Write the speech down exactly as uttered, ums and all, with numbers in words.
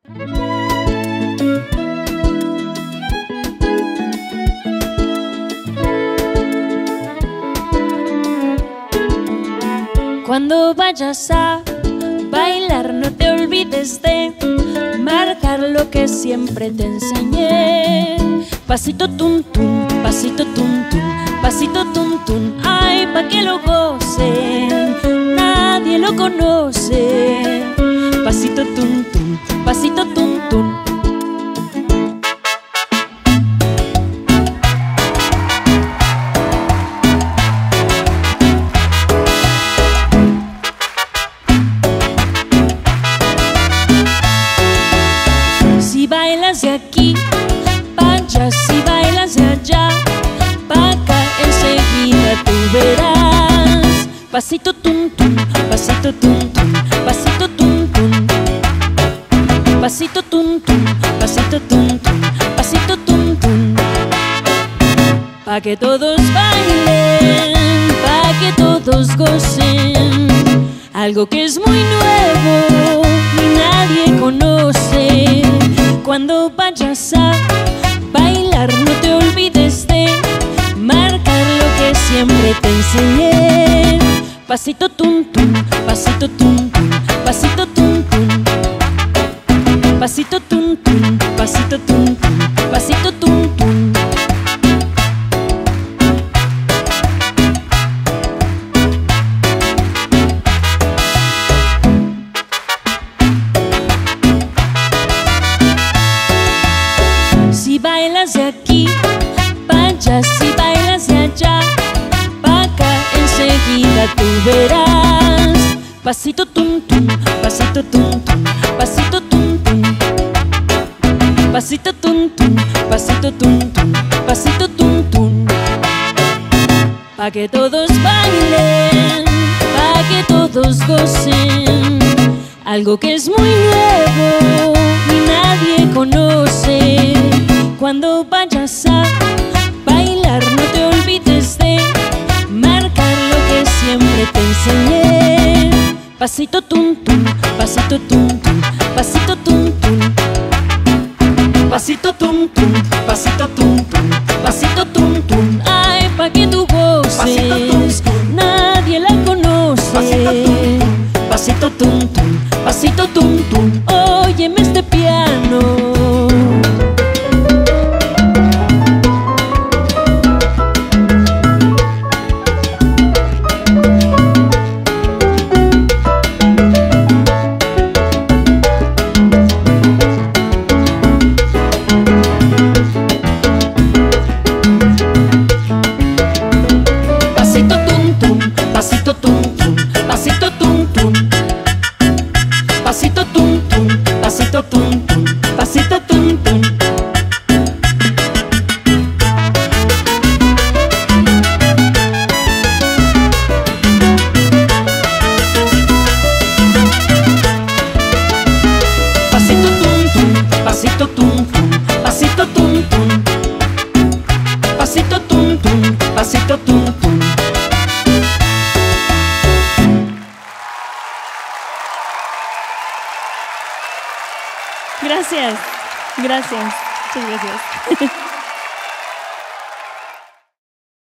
Cuando vayas a bailar, no te olvides de marcar lo que siempre te enseñé. Pasito tum tum, pasito tum tum, pasito tum tum. Ay, pa' que lo gocen, nadie lo conoce. Pasito tum tum, pasito tum tum. Si bailas de aquí, vaya, si bailas de allá, pa' acá enseguida tú verás. Pasito tum tum, pasito tum tum, pasito tum tum. Pasito tum tum, pasito tum tum, pasito tum tum. Pa' que todos bailen, pa' que todos gocen, algo que es muy nuevo y nadie conoce. Cuando vayas a bailar, no te olvides de marcar lo que siempre te enseñé. Pasito tum tum, pasito tum tum, pasito tum tum. Pasito tum tum, pasito tum tum, pasito tum tum. Si bailas de aquí, vaya, si bailas de allá, pa' acá enseguida tú verás. Pasito tum tum, pasito tum tum, pasito tum tum. Pasito tum tum, pasito tum tum, pasito tum tum. Pa' que todos bailen, pa' que todos gocen, algo que es muy nuevo y nadie conoce. Cuando vayas a bailar, no te olvides de marcar lo que siempre te enseñé. Pasito tum tum, pasito tum tum, pasito tum tum. Pasito tum tum, pasito tum tum, pasito tum tum. Ay, pa' que tú goces, nadie la conoce. Pasito tum tum, pasito tum tum. Óyeme este piano. Pasito tum tum, pasito tum tum. Pasito tum tum, pasito tum tum, pasito tum tum. Pasito tum tum, pasito tum tum, pasito tum tum. Pasito tum tum, pasito tum tum. Gracias, gracias, muchas gracias.